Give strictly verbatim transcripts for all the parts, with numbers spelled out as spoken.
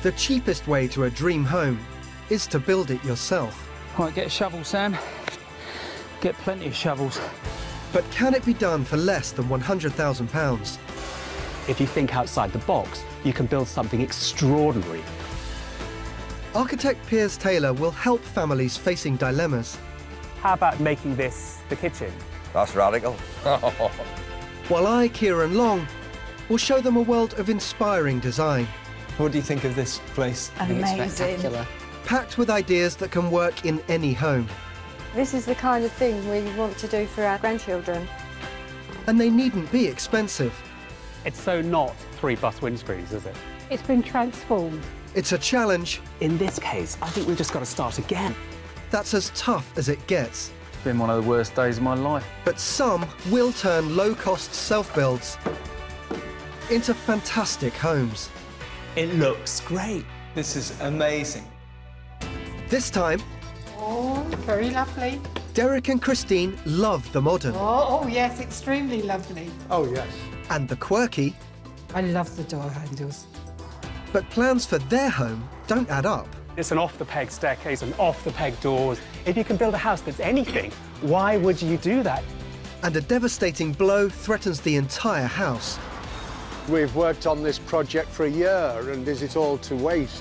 The cheapest way to a dream home is to build it yourself. Right, get a shovel, Sam. Get plenty of shovels. But can it be done for less than one hundred thousand pounds? If you think outside the box, you can build something extraordinary. Architect Piers Taylor will help families facing dilemmas. How about making this the kitchen? That's radical. While I, Kieran Long, will show them a world of inspiring design. What do you think of this place? Amazing. Packed with ideas that can work in any home. This is the kind of thing we want to do for our grandchildren. And they needn't be expensive. It's so not three bus windscreens, is it? It's been transformed. It's a challenge. In this case, I think we've just got to start again. That's as tough as it gets. It's been one of the worst days of my life. But some will turn low-cost self-builds into fantastic homes. It looks great. This is amazing. This time, Oh, very lovely. Derek and Christine love the modern. Oh, oh yes, extremely lovely. Oh, yes. And the quirky, I love the door handles. but plans for their home don't add up. It's an off-the-peg staircase and off-the-peg doors. If you can build a house that's anything, why would you do that? And a devastating blow threatens the entire house. We've worked on this project for a year, and is it all to waste?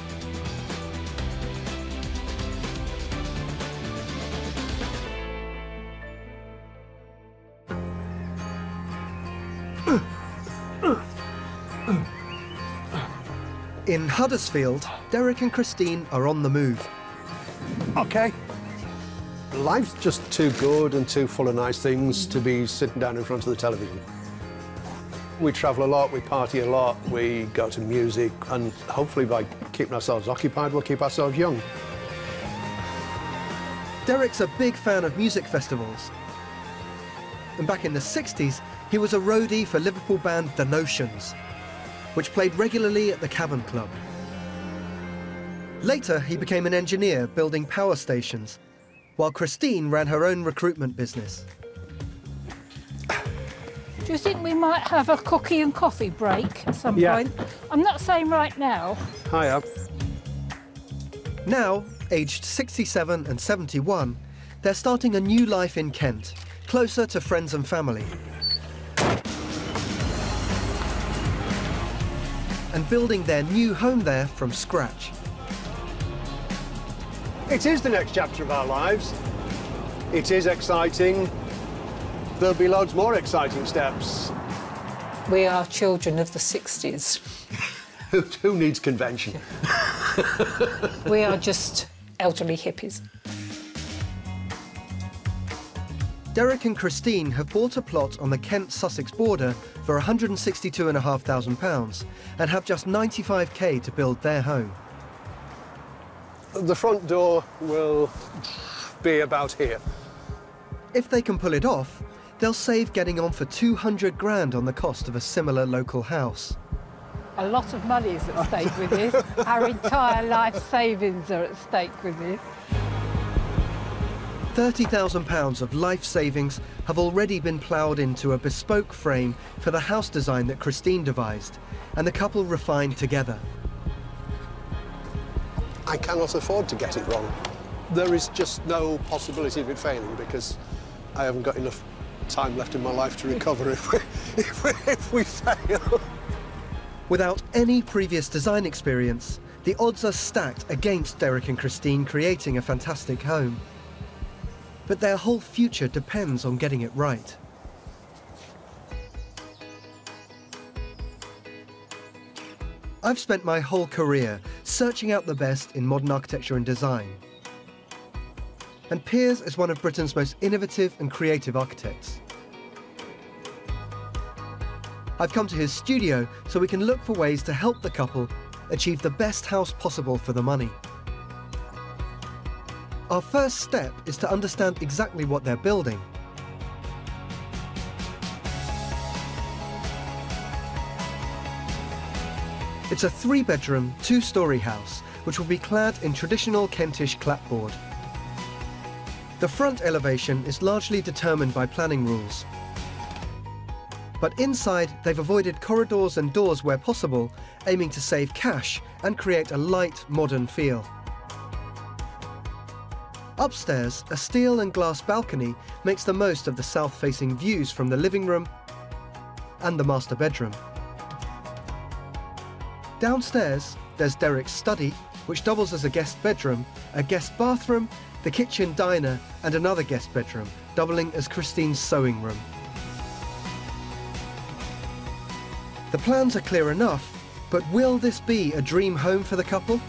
In Huddersfield, Derek and Christine are on the move. OK. Life's just too good and too full of nice things to be sitting down in front of the television. We travel a lot, we party a lot, we go to music, and hopefully by keeping ourselves occupied, we'll keep ourselves young. Derek's a big fan of music festivals. And back in the sixties, he was a roadie for Liverpool band The Notions, which played regularly at the Cavern Club. Later, he became an engineer building power stations, while Christine ran her own recruitment business. Do you think we might have a cookie and coffee break at some Yeah. point? I'm not saying right now. Hiya. Now, aged sixty-seven and seventy-one, they're starting a new life in Kent, closer to friends and family. And building their new home there from scratch. It is the next chapter of our lives. It is exciting. There'll be loads more exciting steps. We are children of the sixties. Who, who needs convention? We are just elderly hippies. Derek and Christine have bought a plot on the Kent-Sussex border for one hundred and sixty-two thousand five hundred pounds and have just ninety-five K to build their home. The front door will be about here. If they can pull it off, they'll save getting on for two hundred grand on the cost of a similar local house. A lot of money is at stake with this. Our entire life savings are at stake with this. thirty thousand pounds of life savings have already been ploughed into a bespoke frame for the house design that Christine devised, and the couple refined together. I cannot afford to get it wrong. There is just no possibility of it failing because I haven't got enough time left in my life to recover if we, if we, if we fail. Without any previous design experience, the odds are stacked against Derek and Christine creating a fantastic home. But their whole future depends on getting it right. I've spent my whole career searching out the best in modern architecture and design. And Piers is one of Britain's most innovative and creative architects. I've come to his studio so we can look for ways to help the couple achieve the best house possible for the money. Our first step is to understand exactly what they're building. It's a three-bedroom, two-storey house, which will be clad in traditional Kentish clapboard. The front elevation is largely determined by planning rules. But inside, they've avoided corridors and doors where possible aiming to save cash and create a light, modern feel. Upstairs, a steel and glass balcony makes the most of the south-facing views from the living room and the master bedroom. Downstairs, there's Derek's study, which doubles as a guest bedroom, a guest bathroom, the kitchen diner, and another guest bedroom, doubling as Christine's sewing room. The plans are clear enough, but will this be a dream home for the couple?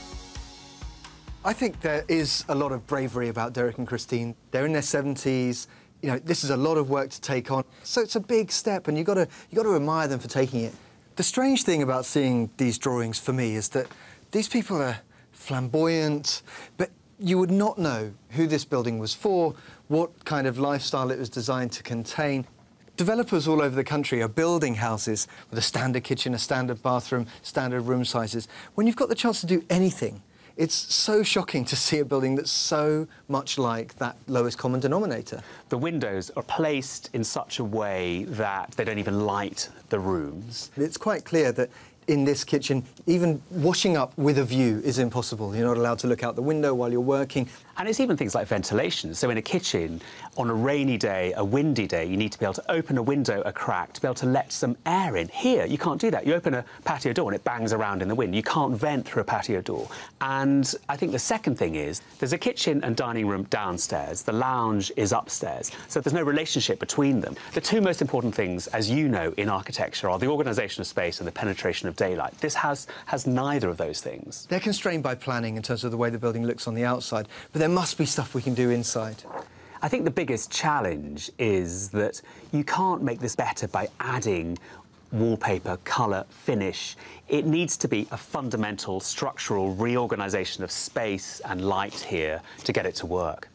I think there is a lot of bravery about Derek and Christine. They're in their seventies. You know, this is a lot of work to take on. So it's a big step, and you've got to, you've got to admire them for taking it. The strange thing about seeing these drawings for me is that these people are flamboyant, but you would not know who this building was for, what kind of lifestyle it was designed to contain. Developers all over the country are building houses with a standard kitchen, a standard bathroom, standard room sizes. When you've got the chance to do anything, it's so shocking to see a building that's so much like that lowest common denominator. The windows are placed in such a way that they don't even light the rooms. It's quite clear that in this kitchen, even washing up with a view is impossible. You're not allowed to look out the window while you're working. And it's even things like ventilation. So in a kitchen, on a rainy day, a windy day, you need to be able to open a window a crack to be able to let some air in. Here, you can't do that. You open a patio door and it bangs around in the wind. You can't vent through a patio door. And I think the second thing is there's a kitchen and dining room downstairs. The lounge is upstairs. So there's no relationship between them. The two most important things, as you know, in architecture are the organisation of space and the penetration of daylight. This house has neither of those things. They're constrained by planning in terms of the way the building looks on the outside, but there must be stuff we can do inside. I think the biggest challenge is that you can't make this better by adding wallpaper, colour, finish. It needs to be a fundamental structural reorganisation of space and light here to get it to work.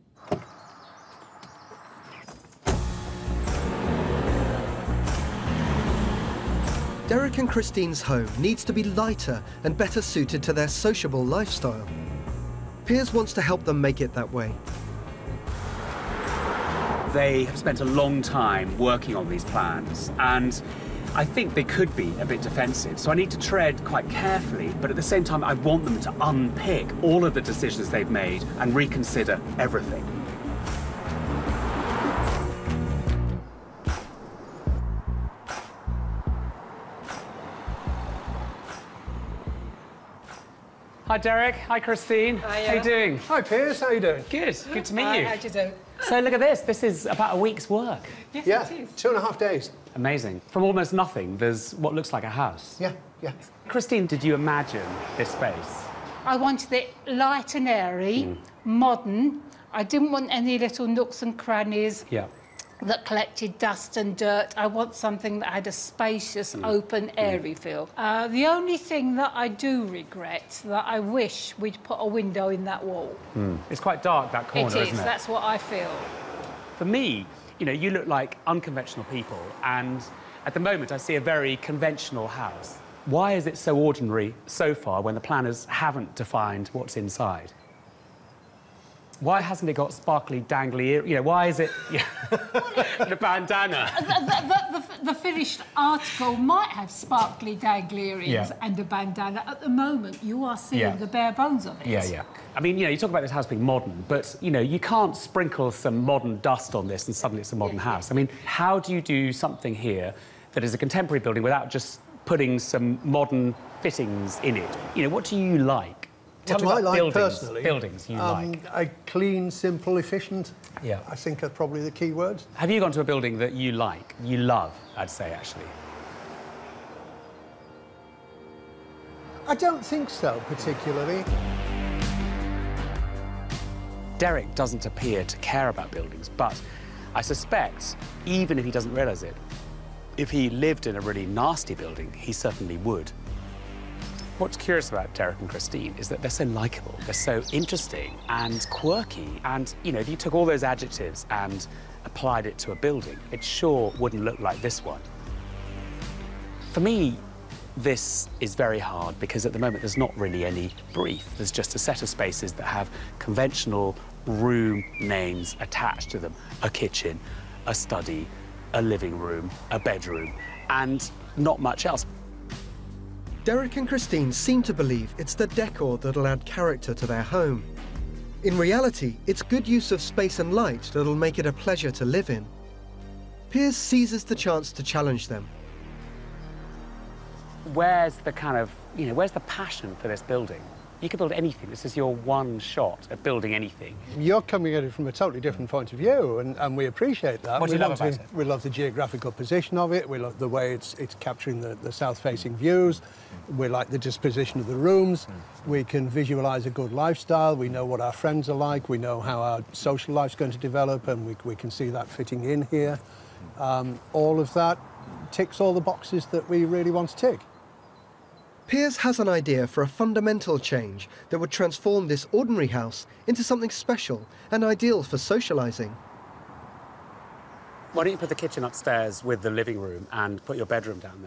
Derek and Christine's home needs to be lighter and better suited to their sociable lifestyle. Piers wants to help them make it that way. They have spent a long time working on these plans, and I think they could be a bit defensive. So I need to tread quite carefully, but at the same time, I want them to unpick all of the decisions they've made and reconsider everything. Hi, Derek. Hi, Christine. Hiya. How you doing? Hi, Piers. How you doing? Good. Good to meet Hi, you. how do you do? So look at this. This is about a week's work. Yes, Yeah, it is. two and a half days. Amazing. From almost nothing, there's what looks like a house. Yeah, yeah. Christine, did you imagine this space? I wanted it light and airy, modern. I didn't want any little nooks and crannies Yeah. that collected dust and dirt. I want something that had a spacious, open, airy feel. Uh, the only thing that I do regret, that I wish we'd put a window in that wall. It's quite dark, that corner, It is, isn't it? that's what I feel. For me, you know, you look like unconventional people, and at the moment I see a very conventional house. Why is it so ordinary so far when the planners haven't defined what's inside? Why hasn't it got sparkly, dangly ear? You know, why is it yeah, the bandana? The, the, the, the finished article might have sparkly, dangly earrings Yeah. and a bandana. At the moment, you are seeing Yeah. the bare bones of it. Yeah, yeah. I mean, you know, you talk about this house being modern, but, you know, you can't sprinkle some modern dust on this and suddenly it's a modern Yeah, house. I mean, how do you do something here that is a contemporary building without just putting some modern fittings in it? You know, what do you like? Tell What me do I about like buildings, personally? buildings you Um, like. a clean, simple, efficient. Yeah. I think are probably the key words. Have you gone to a building that you like, you love, I'd say, actually? I don't think so, particularly. Derek doesn't appear to care about buildings, but I suspect, even if he doesn't realise it, if he lived in a really nasty building, he certainly would. What's curious about Derek and Christine is that they're so likeable, they're so interesting and quirky, and, you know, if you took all those adjectives and applied it to a building, it sure wouldn't look like this one. For me, this is very hard because at the moment there's not really any brief. There's just a set of spaces that have conventional room names attached to them. A kitchen, a study, a living room, a bedroom, and not much else. Derek and Christine seem to believe it's the decor that'll add character to their home. In reality, it's good use of space and light that'll make it a pleasure to live in. Piers seizes the chance to challenge them. Where's the kind of, you know, where's the passion for this building? You could build anything. This is your one shot at building anything. You're coming at it from a totally different point of view, and, and we appreciate that. What do we you love love about the, it? We love the geographical position of it. We love the way it's, it's capturing the, the south-facing views. We like the disposition of the rooms. We can visualise a good lifestyle. We know what our friends are like. We know how our social life's going to develop, and we, we can see that fitting in here. Um, all of that ticks all the boxes that we really want to tick. Piers has an idea for a fundamental change that would transform this ordinary house into something special and ideal for socialising. Why don't you put the kitchen upstairs with the living room and put your bedroom down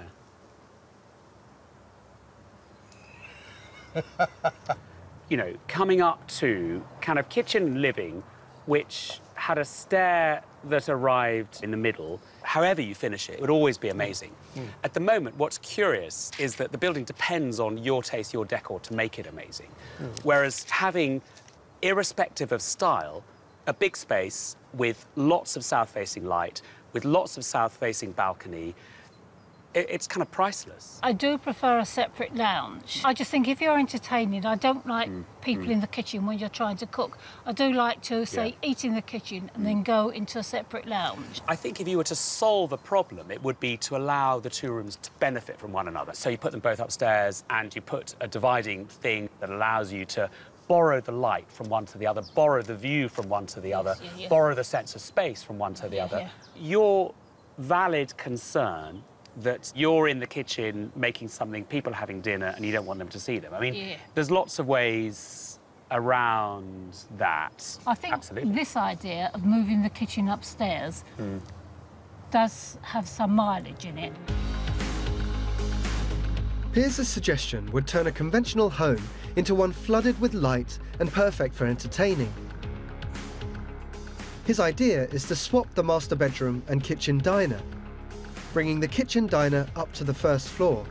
there? You know, coming up to kind of kitchen and living, which had a stair that arrived in the middle. However you finish it, it would always be amazing. Mm. At the moment, what's curious is that the building depends on your taste, your decor to make it amazing. Mm. Whereas having, irrespective of style, a big space with lots of south-facing light, with lots of south-facing balcony, it's kind of priceless. I do prefer a separate lounge. I just think if you're entertaining, I don't like mm. people mm. in the kitchen when you're trying to cook. I do like to, say, yeah. eat in the kitchen and mm. then go into a separate lounge. I think if you were to solve a problem, it would be to allow the two rooms to benefit from one another. So you put them both upstairs and you put a dividing thing that allows you to borrow the light from one to the other, borrow the view from one to the yes, other, yeah, yeah. borrow the sense of space from one to the yeah, other. Yeah. Your valid concern that you're in the kitchen making something, people are having dinner, and you don't want them to see them. I mean, yeah. there's lots of ways around that. I think Absolutely. This idea of moving the kitchen upstairs mm. does have some mileage in it. Piers' suggestion would turn a conventional home into one flooded with light and perfect for entertaining. His idea is to swap the master bedroom and kitchen diner, bringing the kitchen diner up to the first floor.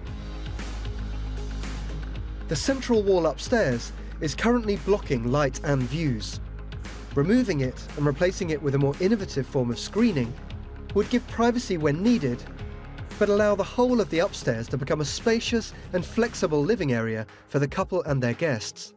The central wall upstairs is currently blocking light and views. Removing it and replacing it with a more innovative form of screening would give privacy when needed, but allow the whole of the upstairs to become a spacious and flexible living area for the couple and their guests.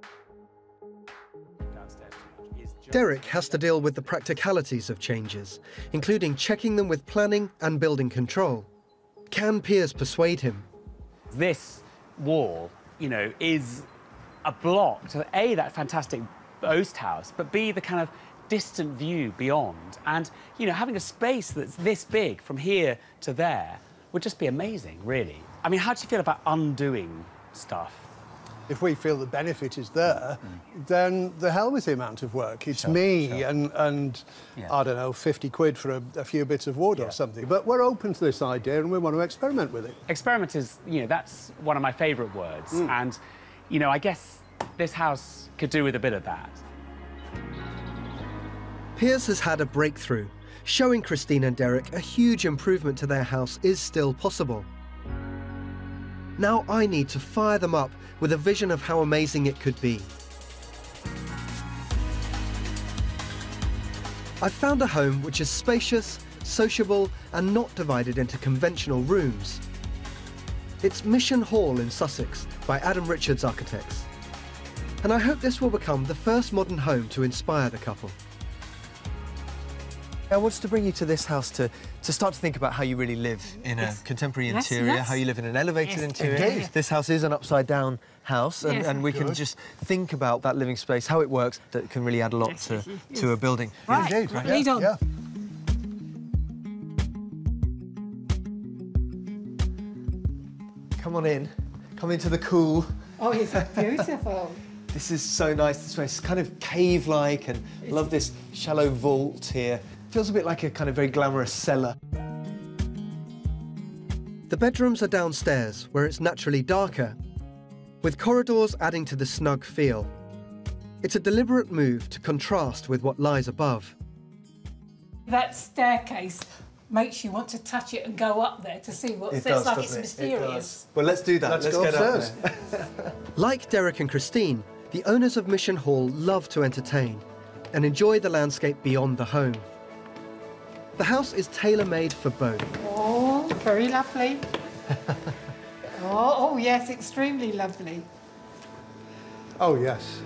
Derek has to deal with the practicalities of changes, including checking them with planning and building control. Can Piers persuade him? This wall, you know, is a block to A, that fantastic Oast house, but B, the kind of distant view beyond. And, you know, having a space that's this big from here to there would just be amazing, really. I mean, how do you feel about undoing stuff? If we feel the benefit is there, mm. then the hell with the amount of work. It's sure, me sure. and, and yeah. I don't know, fifty quid for a, a few bits of wood yeah. or something. But we're open to this idea and we want to experiment with it. Experiment is, you know, that's one of my favourite words. Mm. And, you know, I guess this house could do with a bit of that. Piers has had a breakthrough, showing Christine and Derek a huge improvement to their house is still possible. Now I need to fire them up with a vision of how amazing it could be. I've found a home which is spacious, sociable, and not divided into conventional rooms. It's Mission Hall in Sussex by Adam Richards Architects. And I hope this will become the first modern home to inspire the couple. I wanted to bring you to this house to, to start to think about how you really live in yes. a contemporary yes, interior, yes. how you live in an elevated yes. interior. Indeed. This house is an upside-down house, and, yes. and we Good. can just think about that living space, how it works, that can really add a lot yes, to, yes, yes. to a building. Right, Indeed. right. Yeah. lead on. Yeah. Come on in. Come into the cool. Oh, it's beautiful. This is so nice, this place. It's kind of cave-like, and I love this shallow vault here. Feels a bit like a kind of very glamorous cellar. The bedrooms are downstairs, where it's naturally darker, with corridors adding to the snug feel. It's a deliberate move to contrast with what lies above. That staircase makes you want to touch it and go up there to see what's there. It's like it's mysterious. Well, let's do that. Let's, let's go get upstairs. up there. Like Derek and Christine, the owners of Mission Hall love to entertain and enjoy the landscape beyond the home. The house is tailor-made for both. Oh, very lovely. oh, oh, yes, extremely lovely. Oh, yes.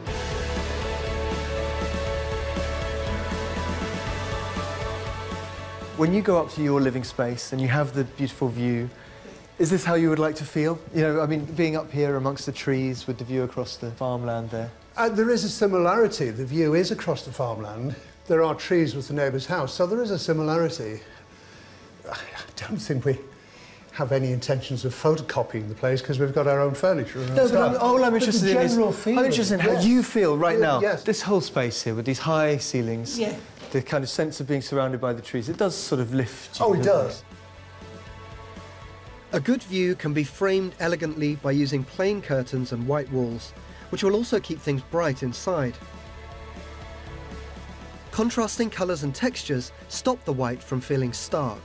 When you go up to your living space and you have the beautiful view, is this how you would like to feel? You know, I mean, being up here amongst the trees with the view across the farmland there. Uh, there is a similarity. The view is across the farmland. There are trees with the neighbour's house, so there is a similarity. I don't think we have any intentions of photocopying the place because we've got our own furniture. And No, stuff. but I'm, all I'm But interested the in is, general I'm feeling, interested in how yes. you feel right Yeah, now. yes. This whole space here with these high ceilings, Yeah. the kind of sense of being surrounded by the trees, it does sort of lift you. Oh, it doesn't does. A good view can be framed elegantly by using plain curtains and white walls, which will also keep things bright inside. Contrasting colours and textures stop the white from feeling stark.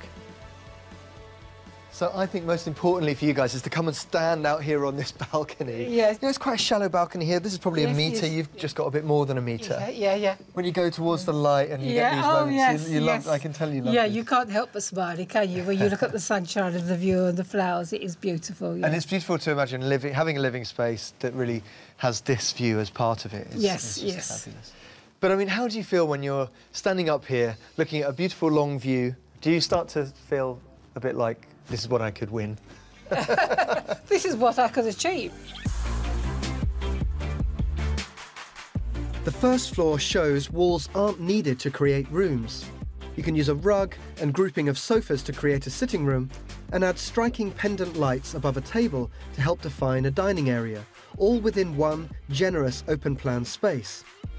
So I think most importantly for you guys is to come and stand out here on this balcony. Yes. You know, it's quite a shallow balcony here. This is probably Yes, a metre. yes. You've just got a bit more than a metre. Yeah, yeah, yeah. When you go towards the light and you yeah. get these oh, moments, yes, you, you yes. love, I can tell you love Yeah, this. you can't help but smiling, can you? When you look at the sunshine and the view and the flowers, it is beautiful. Yeah. And it's beautiful to imagine living, having a living space that really has this view as part of it. It's, Yes, it's just yes. fabulous. But I mean, how do you feel when you're standing up here, looking at a beautiful long view? Do you start to feel a bit like, this is what I could win? This is what I could achieve. The first floor shows walls aren't needed to create rooms. You can use a rug and grouping of sofas to create a sitting room, and add striking pendant lights above a table to help define a dining area, all within one generous open-plan space.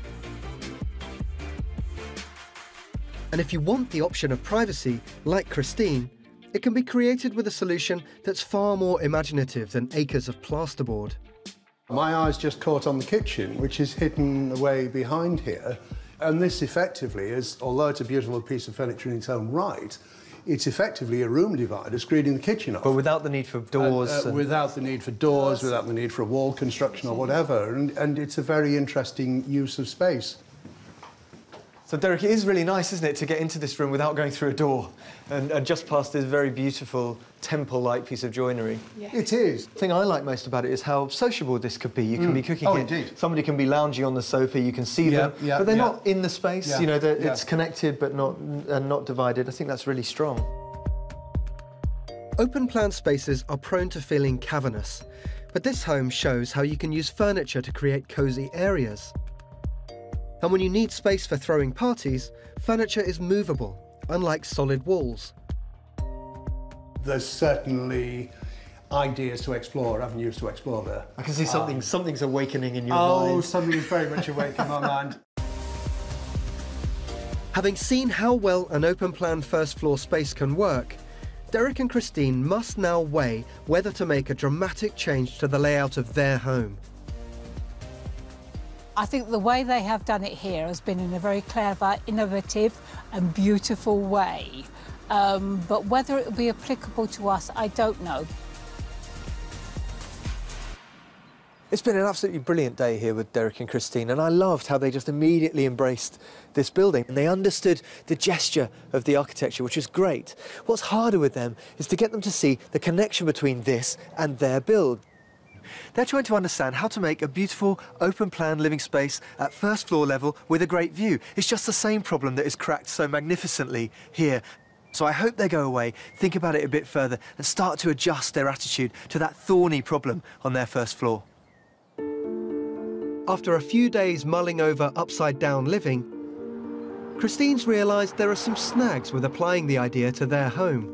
And if you want the option of privacy, like Christine, it can be created with a solution that's far more imaginative than acres of plasterboard. My eyes just caught on the kitchen, which is hidden away behind here. And this effectively is, although it's a beautiful piece of furniture in its own right, it's effectively a room divider screening the kitchen off. But without the need for doors. Uh, uh, and... Without the need for doors, without the need for a wall construction or whatever. And, and it's a very interesting use of space. So, Derek, it is really nice, isn't it, to get into this room without going through a door and, and just past this very beautiful temple-like piece of joinery. Yeah. It is. The thing I like most about it is how sociable this could be. You can Mm. be cooking Oh, here. indeed. Somebody can be lounging on the sofa, you can see Yeah, them, yeah, but they're yeah. not in the space. Yeah, You know, they're- yeah. it's connected but not, and not divided. I think that's really strong. Open-plan spaces are prone to feeling cavernous, but this home shows how you can use furniture to create cosy areas. And when you need space for throwing parties, furniture is movable, unlike solid walls. There's certainly ideas to explore, avenues to explore there. I can see something, something's awakening in your Oh, mind. something is very much awake in my mind. Having seen how well an open-plan first-floor space can work, Derek and Christine must now weigh whether to make a dramatic change to the layout of their home. I think the way they have done it here has been in a very clever, innovative and beautiful way. Um, but whether it will be applicable to us, I don't know. It's been an absolutely brilliant day here with Derek and Christine, and I loved how they just immediately embraced this building and they understood the gesture of the architecture, which is great. What's harder with them is to get them to see the connection between this and their build. They're trying to understand how to make a beautiful, open-plan living space at first floor level with a great view. It's just the same problem that is cracked so magnificently here. So I hope they go away, think about it a bit further, and start to adjust their attitude to that thorny problem on their first floor. After a few days mulling over upside-down living, Christine's realised there are some snags with applying the idea to their home.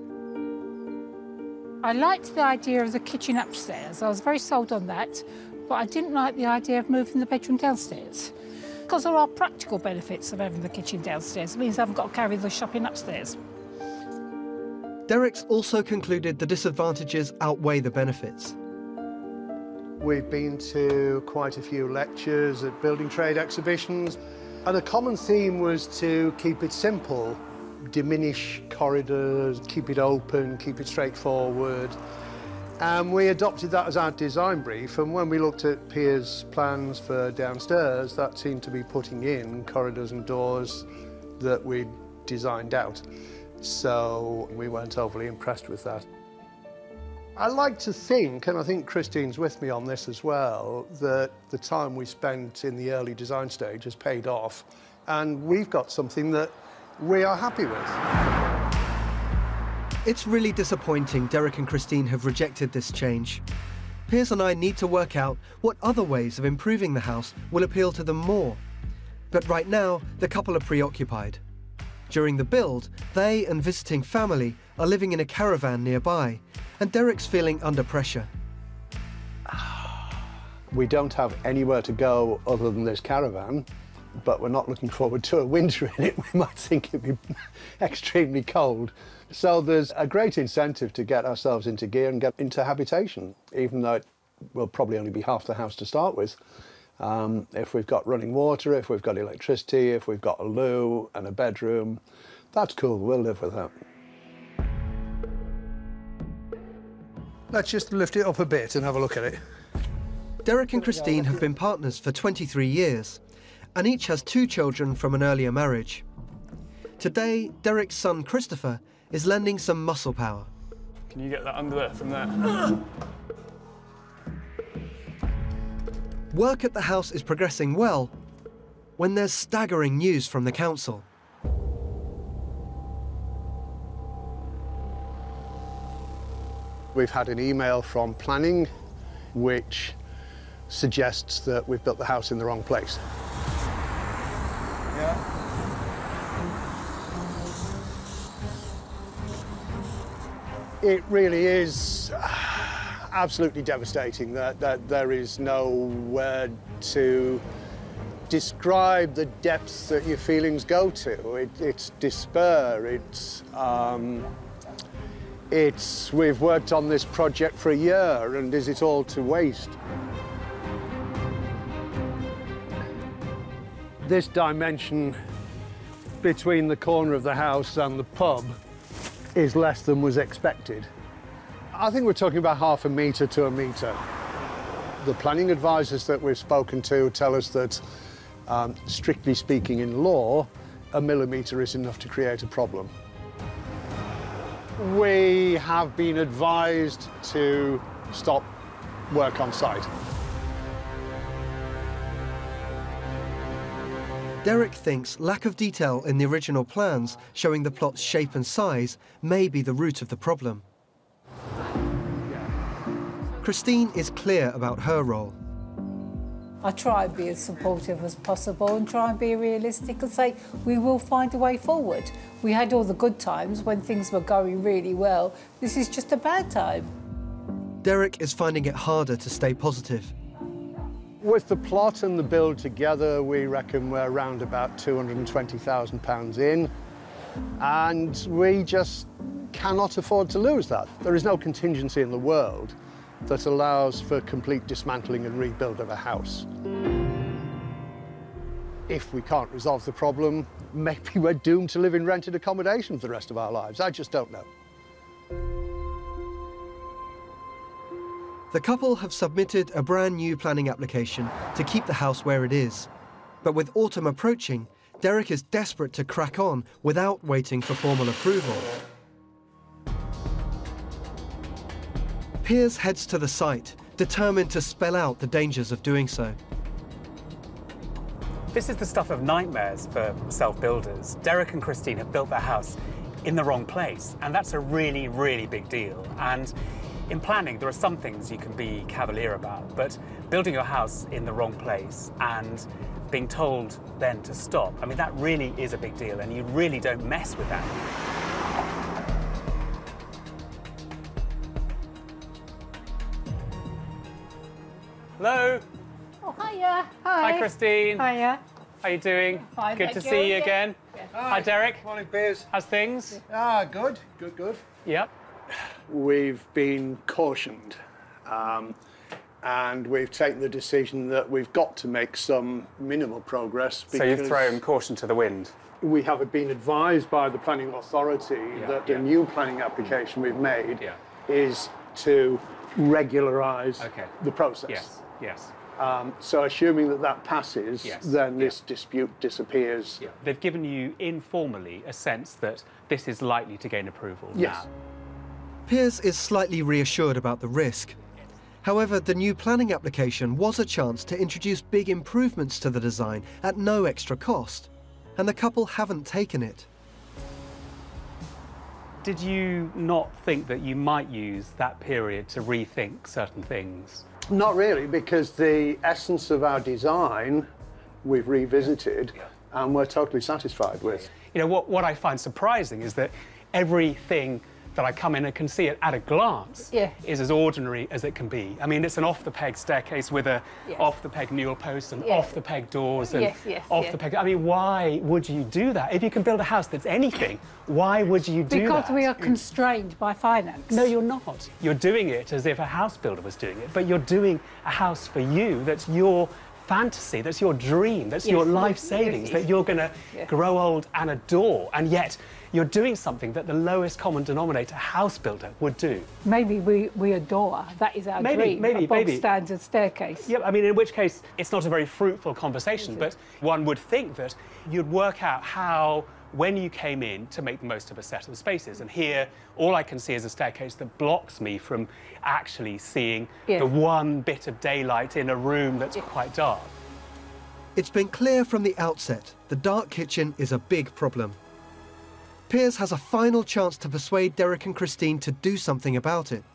I liked the idea of the kitchen upstairs. I was very sold on that, but I didn't like the idea of moving the bedroom downstairs. Because there are practical benefits of having the kitchen downstairs. It means I haven't got to carry the shopping upstairs. Derek's also concluded the disadvantages outweigh the benefits. We've been to quite a few lectures at building trade exhibitions, and a common theme was to keep it simple diminish corridors, keep it open, keep it straightforward. And we adopted that as our design brief, and when we looked at Piers' plans for downstairs, that seemed to be putting in corridors and doors that we'd designed out. So we weren't overly impressed with that. I like to think, and I think Christine's with me on this as well, that the time we spent in the early design stage has paid off, and we've got something that we are happy with. It's really disappointing Derek and Christine have rejected this change. Piers and I need to work out what other ways of improving the house will appeal to them more. But right now, the couple are preoccupied. During the build, they and visiting family are living in a caravan nearby, and Derek's feeling under pressure. We don't have anywhere to go other than this caravan, but we're not looking forward to a winter in it. We might think it'd be extremely cold. So there's a great incentive to get ourselves into gear and get into habitation, even though it will probably only be half the house to start with. Um, if we've got running water, if we've got electricity, if we've got a loo and a bedroom, that's cool, we'll live with that. Let's just lift it up a bit and have a look at it. Derek and Christine have been partners for twenty-three years, and each has two children from an earlier marriage. Today, Derek's son Christopher is lending some muscle power. Can you get that under there from there? Work at the house is progressing well when there's staggering news from the council. We've had an email from planning which suggests that we've built the house in the wrong place. Yeah. It really is absolutely devastating that, that there is no word to describe the depths that your feelings go to. It, it's despair, it's, um, it's, we've worked on this project for a year, and is it all to waste? This dimension between the corner of the house and the pub is less than was expected. I think we're talking about half a metre to a metre. The planning advisors that we've spoken to tell us that, um, strictly speaking in law, a millimetre is enough to create a problem. We have been advised to stop work on site. Derek thinks lack of detail in the original plans showing the plot's shape and size may be the root of the problem. Christine is clear about her role. I try and be as supportive as possible and try and be realistic and say we will find a way forward. We had all the good times when things were going really well. This is just a bad time. Derek is finding it harder to stay positive. With the plot and the build together, we reckon we're around about two hundred and twenty thousand pounds in, and we just cannot afford to lose that. There is no contingency in the world that allows for complete dismantling and rebuild of a house. If we can't resolve the problem, maybe we're doomed to live in rented accommodation for the rest of our lives. I just don't know. The couple have submitted a brand new planning application to keep the house where it is. But with autumn approaching, Derek is desperate to crack on without waiting for formal approval. Piers heads to the site, determined to spell out the dangers of doing so. This is the stuff of nightmares for self-builders. Derek and Christine have built their house in the wrong place, and that's a really, really big deal. And in planning, there are some things you can be cavalier about, but building your house in the wrong place and being told then to stop, I mean, that really is a big deal, and you really don't mess with that. Hello. Oh, hiya. Hi. Hi, Christine. Hiya. How you doing? Fine, good thank to you. see you Yeah. again. Yeah. Hi, Derek. Morning, Piers. How's things? Ah, good, good, good. Yep. We've been cautioned. Um, and we've taken the decision that we've got to make some minimal progress. So you've thrown caution to the wind? We have been advised by the planning authority yeah, that yeah. the new planning application we've made yeah. is to regularise okay. the process. Yes, yes. Um, so assuming that that passes, yes. then yeah. this dispute disappears. Yeah. They've given you informally a sense that this is likely to gain approval yes. now. Piers is slightly reassured about the risk. However, the new planning application was a chance to introduce big improvements to the design at no extra cost, and the couple haven't taken it. Did you not think that you might use that period to rethink certain things? Not really, because the essence of our design we've revisited yeah. and we're totally satisfied with. You know, what, what I find surprising is that everything that I come in and can see it at a glance yeah. is as ordinary as it can be. I mean, it's an off-the-peg staircase with a yes. off-the-peg newel post and yes. off-the-peg doors and yes, yes, off-the-peg... yes. I mean, why would you do that? If you can build a house that's anything, why would you do because that? Because we are constrained by finance. No, you're not. You're doing it as if a house builder was doing it, but you're doing a house for you that's your fantasy, that's your dream, that's yes, your life yes, savings, yes, yes. that you're going to yes. grow old and adore, and yet you're doing something that the lowest common denominator house builder would do. Maybe we, we adore. That is our maybe, dream. Maybe, a bog maybe. standard staircase. Yeah, I mean, in which case it's not a very fruitful conversation, but one would think that you'd work out how, when you came in, to make the most of a set of spaces. And here, all I can see is a staircase that blocks me from actually seeing yeah. the one bit of daylight in a room that's yeah. quite dark. It's been clear from the outset the dark kitchen is a big problem. Piers has a final chance to persuade Derek and Christine to do something about it.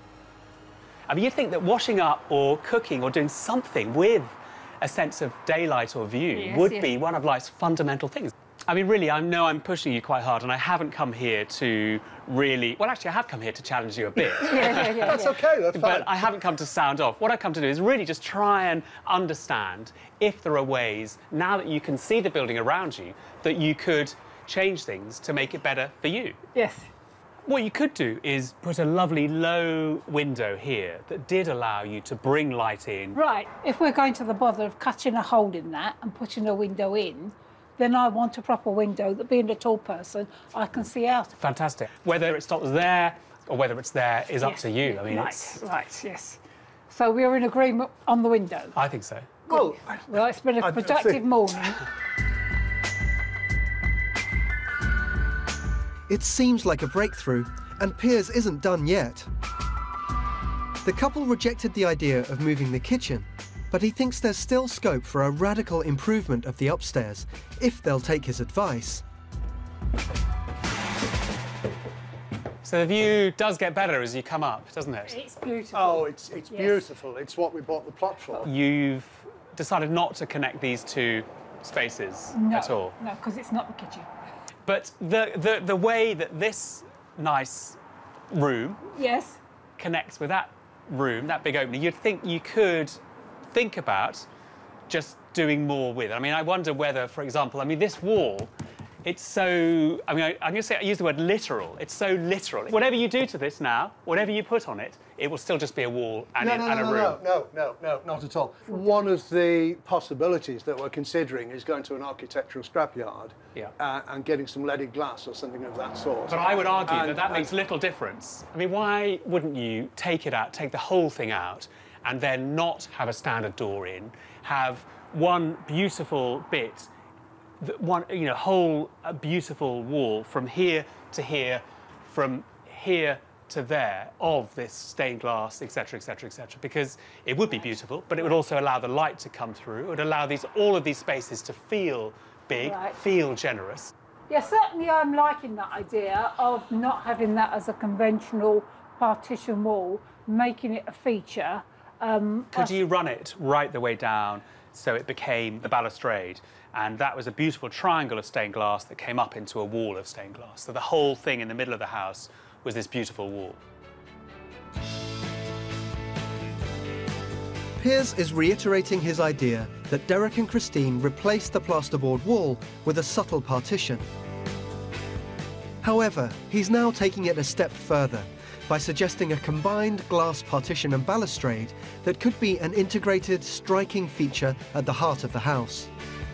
I mean, you'd think that washing up or cooking or doing something with a sense of daylight or view yes, would yes. be one of life's fundamental things. I mean, really, I know I'm pushing you quite hard, and I haven't come here to really... Well, actually, I have come here to challenge you a bit. yeah, yeah, yeah, that's yeah. OK, that's fine. But I haven't come to sound off. What I've come to do is really just try and understand if there are ways, now that you can see the building around you, that you could change things to make it better for you. Yes. What you could do is put a lovely low window here that did allow you to bring light in. Right. If we're going to the bother of cutting a hole in that and putting a window in, then I want a proper window that, being a tall person, I can see out. Fantastic. Whether it stops there or whether it's there is yes. up to you. I mean, right, it's... right, yes. So we're in agreement on the window? I think so. Well, well it's been a productive morning. It seems like a breakthrough, and Piers isn't done yet. The couple rejected the idea of moving the kitchen, but he thinks there's still scope for a radical improvement of the upstairs, if they'll take his advice. So the view does get better as you come up, doesn't it? It's beautiful. Oh, it's, it's yes. beautiful. It's what we bought the plot for. You've decided not to connect these two spaces no, at all? No, because it's not the kitchen. But the, the, the way that this nice room yes. connects with that room, that big opening, you'd think you could think about just doing more with it. I mean, I wonder whether, for example, I mean, this wall, it's so, I mean, I, I'm going to say, I use the word literal. It's so literal. Whatever you do to this now, whatever you put on it, it will still just be a wall and, no, in, no, and no, a room. No, no, no, no, not at all. One of the possibilities that we're considering is going to an architectural scrapyard yeah. uh, and getting some leaded glass or something of that sort. But I would argue and, that that and, makes little difference. I mean, why wouldn't you take it out, take the whole thing out, and then not have a standard door in, have one beautiful bit, one, you know, whole a beautiful wall from here to here, from here to there of this stained glass, et cetera, et cetera, et cetera, because it would be beautiful, but it would also allow the light to come through. It would allow these, all of these spaces to feel big, right. feel generous. Yeah, certainly I'm liking that idea of not having that as a conventional partition wall, making it a feature. Um, Could you run it right the way down so it became the balustrade? And that was a beautiful triangle of stained glass that came up into a wall of stained glass. So the whole thing in the middle of the house was this beautiful wall. Piers is reiterating his idea that Derek and Christine replaced the plasterboard wall with a subtle partition. However, he's now taking it a step further, by suggesting a combined glass partition and balustrade that could be an integrated, striking feature at the heart of the house.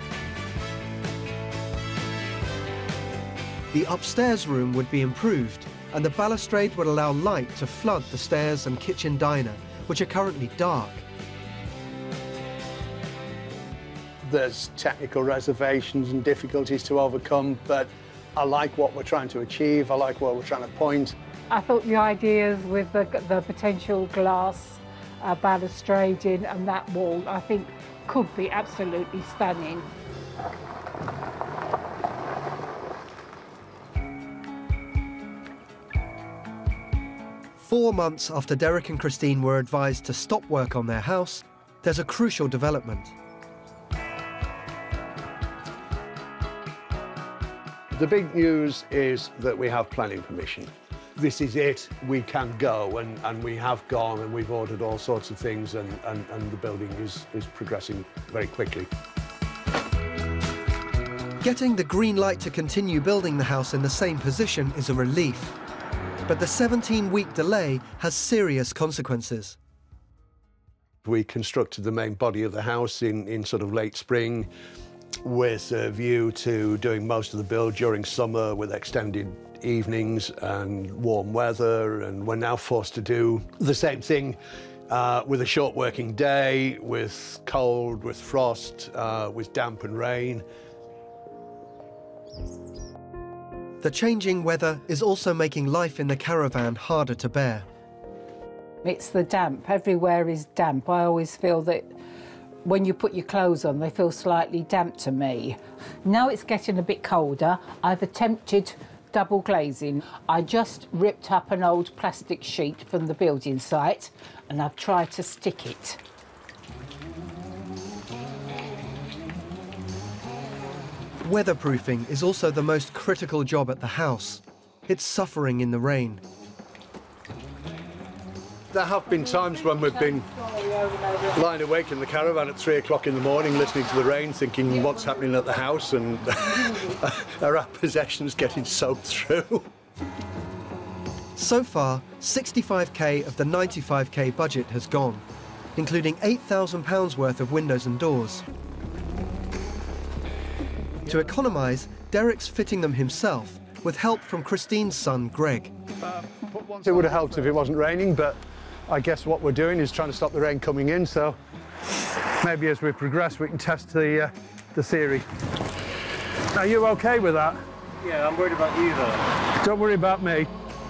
The upstairs room would be improved, and the balustrade would allow light to flood the stairs and kitchen diner, which are currently dark. There's technical reservations and difficulties to overcome, but I like what we're trying to achieve. I like where we're trying to point. I thought the ideas with the, the potential glass uh, balustrading and that wall, I think, could be absolutely stunning. Four months after Derek and Christine were advised to stop work on their house, there's a crucial development. The big news is that we have planning permission. This is it, we can go, and, and we have gone, and we've ordered all sorts of things, and, and, and the building is, is progressing very quickly. Getting the green light to continue building the house in the same position is a relief. But the seventeen-week delay has serious consequences. We constructed the main body of the house in, in sort of late spring, with a view to doing most of the build during summer with extended evenings and warm weather, and we're now forced to do the same thing uh, with a short working day, with cold, with frost, uh, with damp and rain. The changing weather is also making life in the caravan harder to bear. It's the damp. Everywhere is damp. I always feel that when you put your clothes on, they feel slightly damp to me. Now it's getting a bit colder. I've attempted double glazing. I just ripped up an old plastic sheet from the building site and I've tried to stick it. Weatherproofing is also the most critical job at the house. It's suffering in the rain. There have been times when we've been lying awake in the caravan at three o'clock in the morning, listening to the rain, thinking what's happening at the house, and our possessions getting soaked through. So far, sixty-five K of the ninety-five K budget has gone, including eight thousand pounds worth of windows and doors. To economise, Derek's fitting them himself, with help from Christine's son, Greg. It would have helped if it wasn't raining, but I guess what we're doing is trying to stop the rain coming in, so maybe as we progress we can test the, uh, the theory. Are you OK with that? Yeah, I'm worried about you, though. Don't worry about me.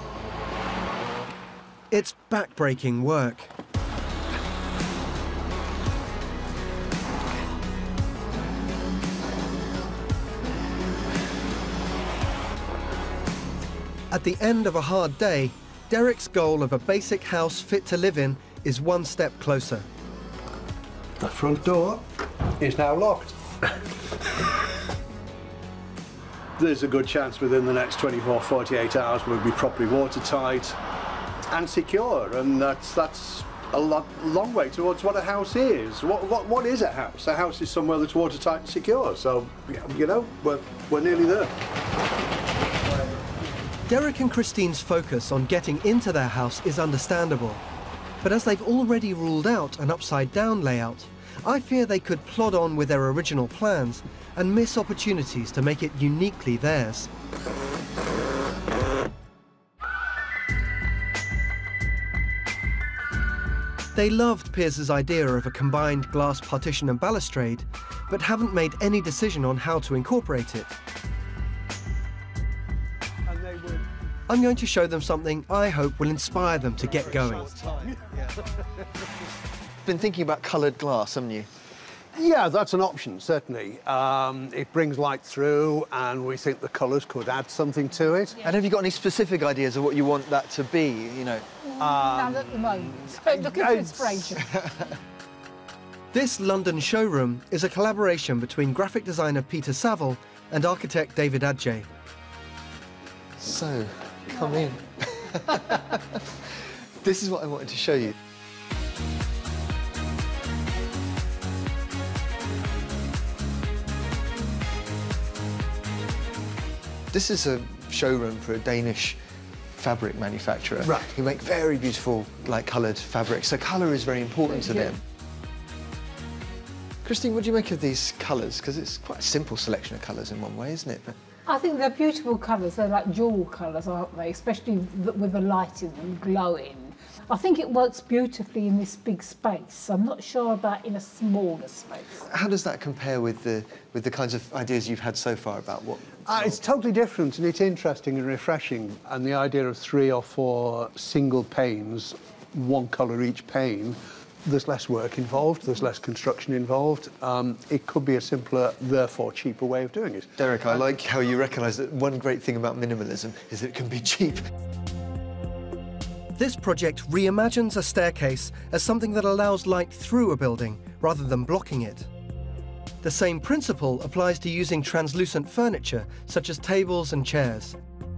It's back-breaking work. At the end of a hard day, Derek's goal of a basic house fit to live in is one step closer. The front door is now locked. There's a good chance within the next twenty-four, forty-eight hours we'll be properly watertight and secure, and that's that's a lot, long way towards what a house is. What, what, what is a house? A house is somewhere that's watertight and secure, so, you know, we're, we're nearly there. Derek and Christine's focus on getting into their house is understandable, but as they've already ruled out an upside-down layout, I fear they could plod on with their original plans and miss opportunities to make it uniquely theirs. They loved Piers's idea of a combined glass partition and balustrade, but haven't made any decision on how to incorporate it. I'm going to show them something I hope will inspire them to get going. Been thinking about coloured glass, haven't you? Yeah, that's an option, certainly. Um, it brings light through, and we think the colours could add something to it. And have you got any specific ideas of what you want that to be, you know? Um, None at the moment. But looking for inspiration. This London showroom is a collaboration between graphic designer Peter Saville and architect David Adjaye. So, come in. This is what I wanted to show you. This is a showroom for a Danish fabric manufacturer right. who make very beautiful, like, coloured fabrics. So colour is very important to them. Christine, what do you make of these colours? Because it's quite a simple selection of colours in one way, isn't it? But I think they're beautiful colours. They're like jewel colours, aren't they? Especially with the light in them glowing. I think it works beautifully in this big space. I'm not sure about in a smaller space. how does that compare with the with the kinds of ideas you've had so far about what? Uh, it's totally different, and it's interesting and refreshing. And the idea of three or four single panes, one colour each pane, there's less work involved, there's less construction involved. Um, it could be a simpler, therefore cheaper way of doing it. Derek, I like how you recognise that one great thing about minimalism is that it can be cheap. This project reimagines a staircase as something that allows light through a building rather than blocking it. The same principle applies to using translucent furniture, such as tables and chairs.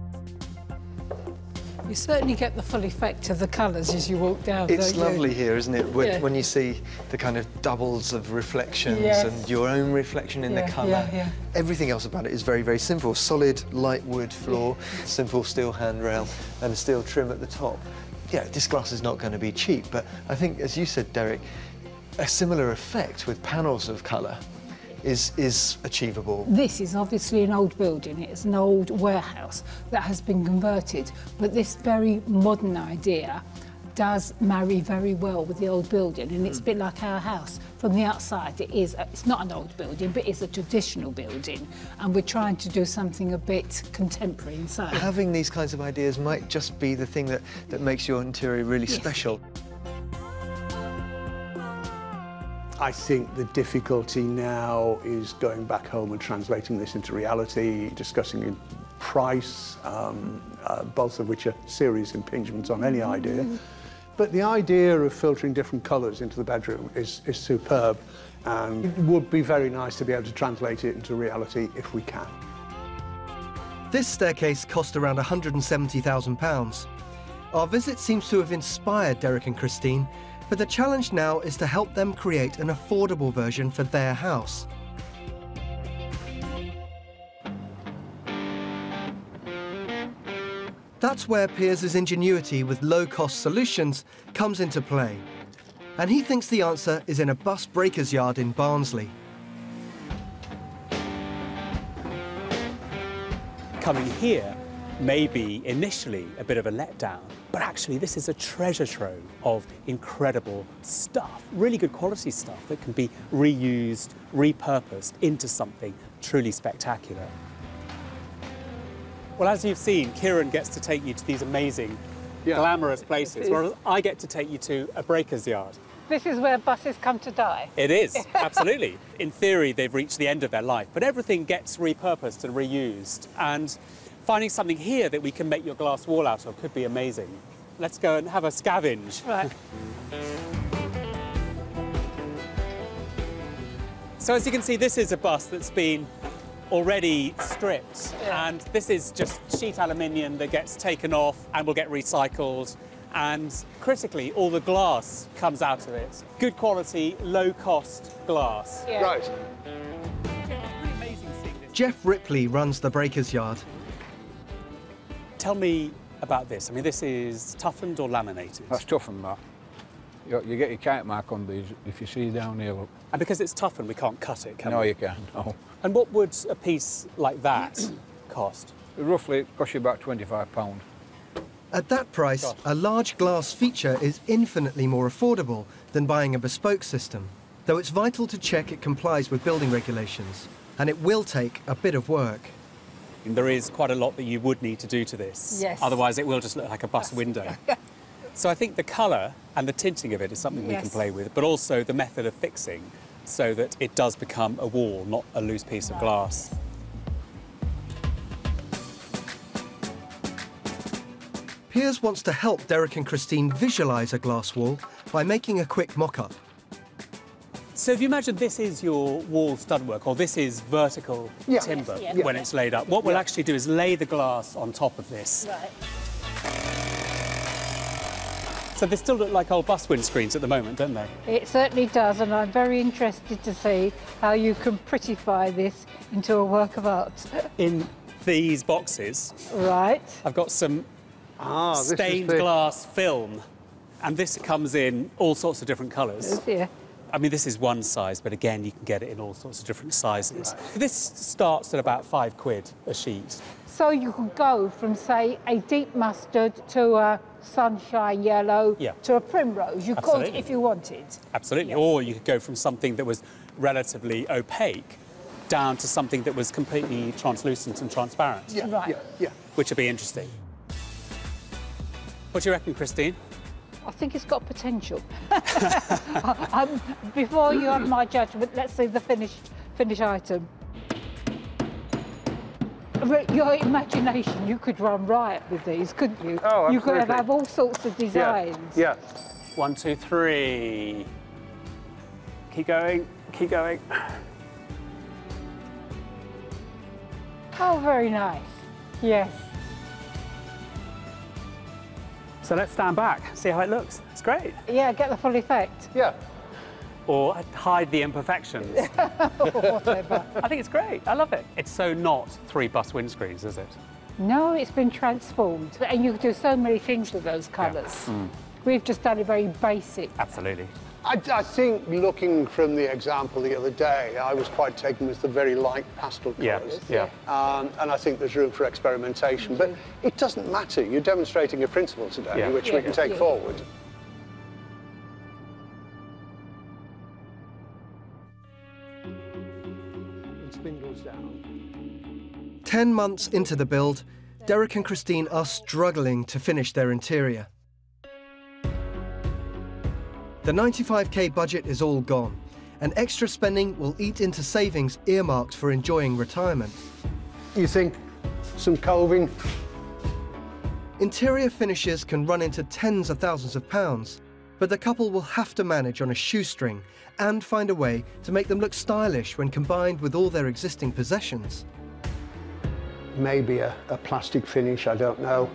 You certainly get the full effect of the colours as you walk down. It's don't you? lovely here, isn't it? When, Yeah. when you see the kind of doubles of reflections Yes. and your own reflection in Yeah, the colour. yeah, yeah. Everything else about it is very, very simple. Solid, light wood floor, simple steel handrail and a steel trim at the top. Yeah, this glass is not going to be cheap, but I think, as you said, Derek, a similar effect with panels of colour is, is achievable. This is obviously an old building. It's an old warehouse that has been converted, but this very modern idea does marry very well with the old building, and it's a bit like our house. From the outside, it is, it's not an old building, but it's a traditional building, and we're trying to do something a bit contemporary inside. Having these kinds of ideas might just be the thing that, that makes your interior really Yes. special. I think the difficulty now is going back home and translating this into reality, discussing in price, um, uh, both of which are serious impingements on any idea. But the idea of filtering different colours into the bedroom is, is superb, and it would be very nice to be able to translate it into reality if we can. This staircase cost around one hundred and seventy thousand pounds. Our visit seems to have inspired Derek and Christine, but the challenge now is to help them create an affordable version for their house. That's where Piers' ingenuity with low-cost solutions comes into play. And he thinks the answer is in a bus breaker's yard in Barnsley. Coming here may be initially a bit of a letdown, but actually this is a treasure trove of incredible stuff, really good quality stuff that can be reused, repurposed into something truly spectacular. Well, as you've seen, Kieran gets to take you to these amazing, Yeah. glamorous places, whereas I get to take you to a breaker's yard. This is where buses come to die. It is, absolutely. In theory, they've reached the end of their life, but everything gets repurposed and reused. And finding something here that we can make your glass wall out of could be amazing. Let's go and have a scavenge. Right. So as you can see, this is a bus that's been already stripped, Yeah. and this is just sheet aluminium that gets taken off and will get recycled. And critically, all the glass comes out of it. Good quality, low-cost glass. Yeah. Right. Jeff Ripley runs the breaker's yard. Tell me about this. I mean, this is toughened or laminated? That's toughened, that. You, you get your count mark on these, if you see down here. Look. And because it's toughened, we can't cut it, can No, we? you can't, no. And what would a piece like that cost? Roughly, it costs you about twenty-five pounds. At that price, Gosh. a large glass feature is infinitely more affordable than buying a bespoke system, though it's vital to check it complies with building regulations, and it will take a bit of work. And there is quite a lot that you would need to do to this. Yes. Otherwise, it will just look like a bus window. So I think the colour and the tinting of it is something we can Yes. play with, but also the method of fixing so that it does become a wall, not a loose piece of glass. Piers wants to help Derek and Christine visualise a glass wall by making a quick mock-up. So if you imagine this is your wall stud-work, or this is vertical Yeah. timber Yes, yeah. when it's laid up, what we'll actually do is lay the glass on top of this. Right. So they still look like old bus windscreens at the moment, don't they? It certainly does, and I'm very interested to see how you can prettify this into a work of art. In these boxes, Right. I've got some Ah, this is stained the- glass film. And this comes in all sorts of different colours. Yeah. I mean, this is one size, but again, you can get it in all sorts of different sizes. This starts at about five quid a sheet. So you could go from, say, a deep mustard to a sunshine yellow Yeah. to a primrose. You Absolutely. could if you wanted. Absolutely. Yes. Or you could go from something that was relatively opaque down to something that was completely translucent and transparent, Yeah, Right. yeah, yeah. which would be interesting. What do you reckon, Christine? I think it's got potential. um, before you have my judgment, let's see the finished finished item. Re- Your imagination, you could run riot with these, couldn't you? Oh, You could absolutely. have all sorts of designs. Yeah. One, two, three. Keep going, keep going. Oh, very nice. Yes. So let's stand back, see how it looks. It's great. Yeah, get the full effect. Yeah. Or hide the imperfections. Whatever. I think it's great. I love it. It's so not three bus windscreens, is it? No, it's been transformed. And you can do so many things with those colours. We've just done it very basic. Absolutely. I, I think looking from the example the other day, I was quite taken with the very light pastel Yeah, colours. yeah. Um, and I think there's room for experimentation. But it doesn't matter. You're demonstrating a principle today, Yeah. which Yeah, we can take yeah. forward. It spindles down. Ten months into the build, Derek and Christine are struggling to finish their interior. The ninety-five K budget is all gone, and extra spending will eat into savings earmarked for enjoying retirement. You think some coving? Interior finishes can run into tens of thousands of pounds, but the couple will have to manage on a shoestring and find a way to make them look stylish when combined with all their existing possessions. Maybe a, a plastic finish, I don't know.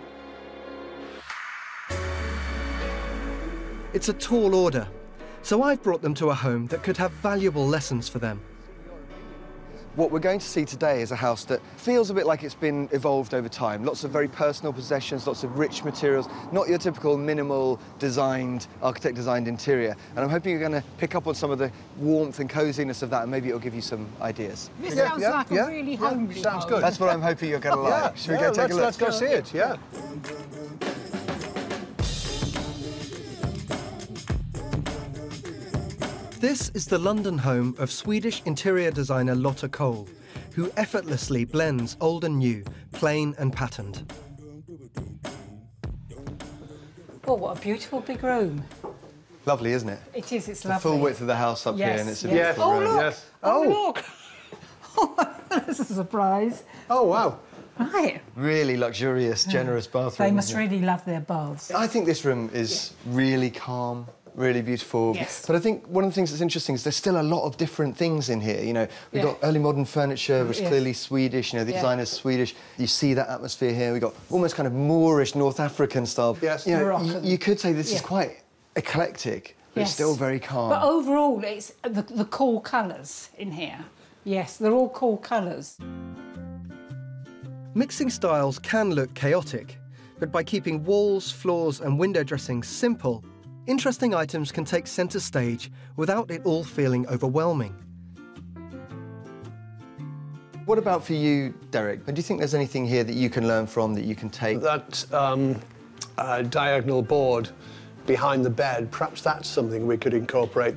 It's a tall order, so I've brought them to a home that could have valuable lessons for them. What we're going to see today is a house that feels a bit like it's been evolved over time. Lots of very personal possessions, lots of rich materials, not your typical minimal designed, architect-designed interior. And I'm hoping you're going to pick up on some of the warmth and coziness of that, and maybe it'll give you some ideas. This Yeah, sounds yeah, like yeah, a really yeah, homely sounds home. good. That's what I'm hoping you're going to like. Should we yeah, go take let's, a look? let's go see it, yeah. This is the London home of Swedish interior designer Lotta Cole, who effortlessly blends old and new, plain and patterned. Oh, what a beautiful big room. Lovely, isn't it? It is, it's The lovely. full width of the house up Yes, here, and it's a yes. beautiful Oh, room. look! Yes. Oh, Oh. look! Oh, that's a surprise. Oh, wow. Right. Really luxurious, generous bathroom. They must isn't it? really love their baths. I think this room is really calm, really beautiful. Yes. But I think one of the things that's interesting is there's still a lot of different things in here. You know, we've Yeah. got early modern furniture, which is Yeah. clearly Swedish. You know, the Yeah. designer's Swedish. You see that atmosphere here. We've got almost kind of Moorish, North African style. Yes. You know, Moroccan. you, you could say this is Yeah. quite eclectic, but it's Yes. still very calm. But overall, it's the, the cool colours in here. Yes, they're all cool colours. Mixing styles can look chaotic, but by keeping walls, floors and window dressings simple, interesting items can take centre stage without it all feeling overwhelming. What about for you, Derek? Do you think there's anything here that you can learn from, that you can take? That um, uh, diagonal board behind the bed, perhaps that's something we could incorporate.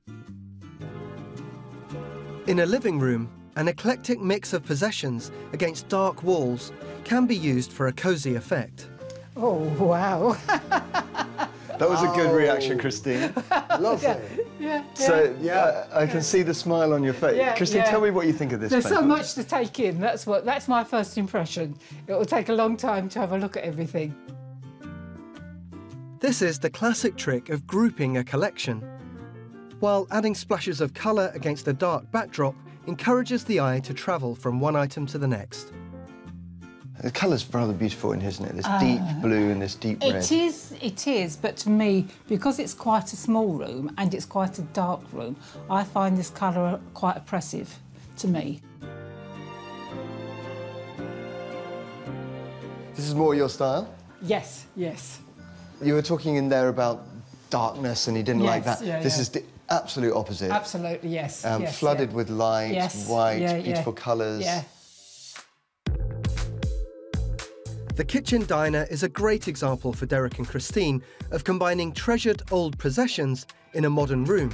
In a living room, an eclectic mix of possessions against dark walls can be used for a cosy effect. Oh, wow. That was a good reaction, Christine. Lovely. Yeah, So Yeah. uh, I can see the smile on your face. Yeah, Christine, yeah. tell me what you think of this There's place. so much to take in. That's what. That's my first impression. It will take a long time to have a look at everything. This is the classic trick of grouping a collection, while adding splashes of colour against a dark backdrop encourages the eye to travel from one item to the next. The colour's rather beautiful in here, isn't it? This deep blue and this deep red. It is, it is, but to me, because it's quite a small room and it's quite a dark room, I find this colour quite oppressive to me. This is more your style? Yes, yes. You were talking in there about darkness and he didn't Yes, like that. yeah, this yeah. is the absolute opposite. Absolutely, yes. Um, yes flooded yeah. with light, yes, white, yeah, beautiful yeah. colours. Yeah. The kitchen diner is a great example for Derek and Christine of combining treasured old possessions in a modern room.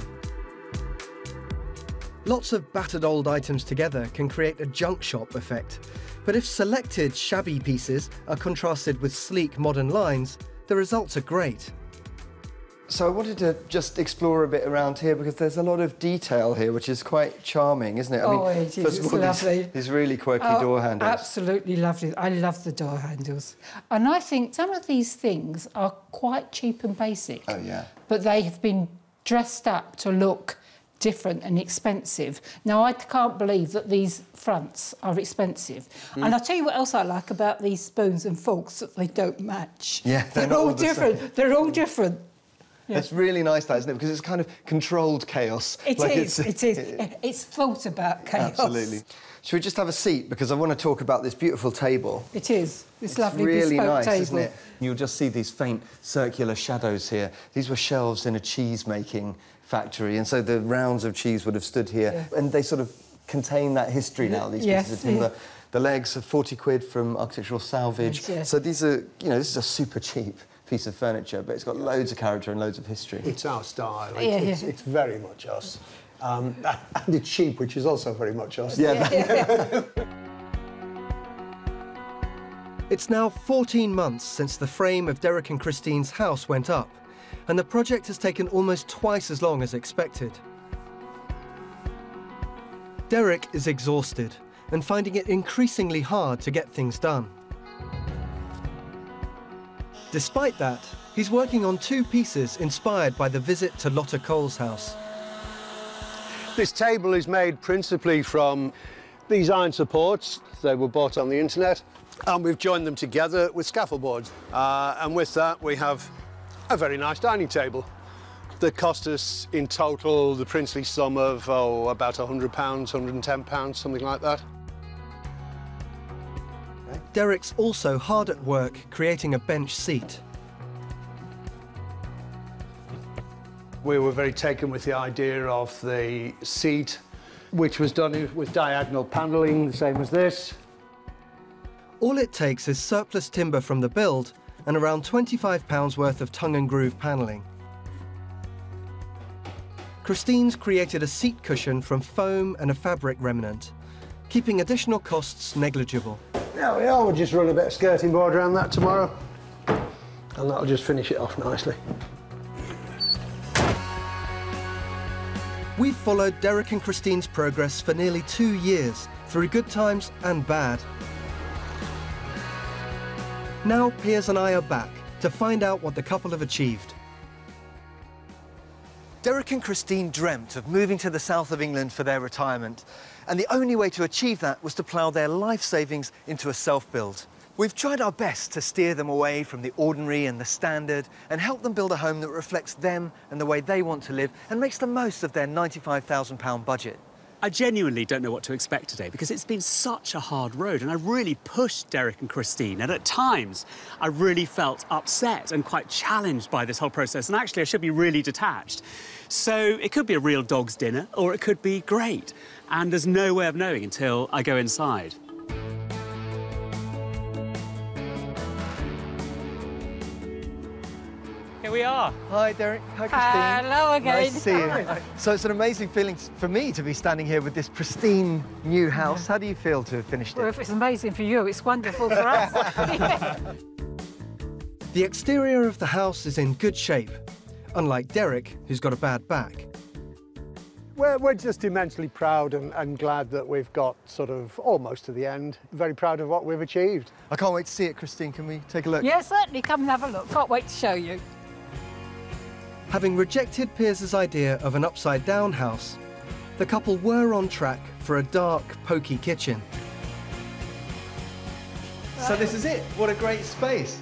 Lots of battered old items together can create a junk shop effect, but if selected shabby pieces are contrasted with sleek modern lines, the results are great. So I wanted to just explore a bit around here because there's a lot of detail here which is quite charming, isn't it? I Oh, mean, it is. first of It's all, lovely. These, these really quirky Oh, door handles. Absolutely lovely. I love the door handles. And I think some of these things are quite cheap and basic. Oh, yeah. But they have been dressed up to look different and expensive. Now, I can't believe that these fronts are expensive. Mm. And I'll tell you what else I like about these spoons and forks, that they don't match. Yeah, they're they're, not all all the different. same. They're all different. Yeah. It's really nice, that, isn't it? Because it's kind of controlled chaos. It Like is, it's, it is. It's thought about chaos. Absolutely. Should we just have a seat? Because I want to talk about this beautiful table. It is. This It's lovely really bespoke nice, table. isn't it? You'll just see these faint circular shadows here. These were shelves in a cheese-making factory, and so the rounds of cheese would have stood here. Yeah. And they sort of contain that history now, these Yes, pieces of timber. yeah. The legs are forty quid from architectural salvage. Yes, yes. So these are, you know, this is a super cheap piece of furniture, but it's got loads of character and loads of history. It's our style. It's, Yeah, it's, yeah. it's very much us. Um, and it's cheap, which is also very much us. Yeah. It's now fourteen months since the frame of Derek and Christine's house went up, and the project has taken almost twice as long as expected. Derek is exhausted and finding it increasingly hard to get things done. Despite that, he's working on two pieces inspired by the visit to Lotta Cole's house. This table is made principally from these iron supports. They were bought on the internet, and we've joined them together with scaffold boards. Uh, and with that, we have a very nice dining table that cost us in total the princely sum of, oh, about one hundred pounds, one hundred and ten pounds, something like that. Derek's also hard at work creating a bench seat. We were very taken with the idea of the seat, which was done with diagonal panelling, the same as this. All it takes is surplus timber from the build and around twenty-five pounds worth of tongue and groove panelling. Christine's created a seat cushion from foam and a fabric remnant, keeping additional costs negligible. There we are, we'll just run a bit of skirting board around that tomorrow, and that'll just finish it off nicely. We've followed Derek and Christine's progress for nearly two years, through good times and bad. Now Piers and I are back to find out what the couple have achieved. Derek and Christine dreamt of moving to the south of England for their retirement, and the only way to achieve that was to plough their life savings into a self-build. We've tried our best to steer them away from the ordinary and the standard and help them build a home that reflects them and the way they want to live and makes the most of their ninety-five thousand pound budget. I genuinely don't know what to expect today because it's been such a hard road and I really pushed Derek and Christine, and at times I really felt upset and quite challenged by this whole process, and actually I should be really detached. So it could be a real dog's dinner or it could be great, and there's no way of knowing until I go inside. Here we are. Hi, Derek. Hi, Christine. Hello again. Nice to see you. So it's an amazing feeling for me to be standing here with this pristine new house. How do you feel to have finished Well, it? if it's amazing for you, it's wonderful for us. The exterior of the house is in good shape, unlike Derek, who's got a bad back. We're, we're just immensely proud and, and glad that we've got sort of almost to the end. Very proud of what we've achieved. I can't wait to see it, Christine. Can we take a look? Yeah, certainly. Come and have a look. Can't wait to show you. Having rejected Piers's idea of an upside-down house, the couple were on track for a dark, poky kitchen. So this is it. What a great space.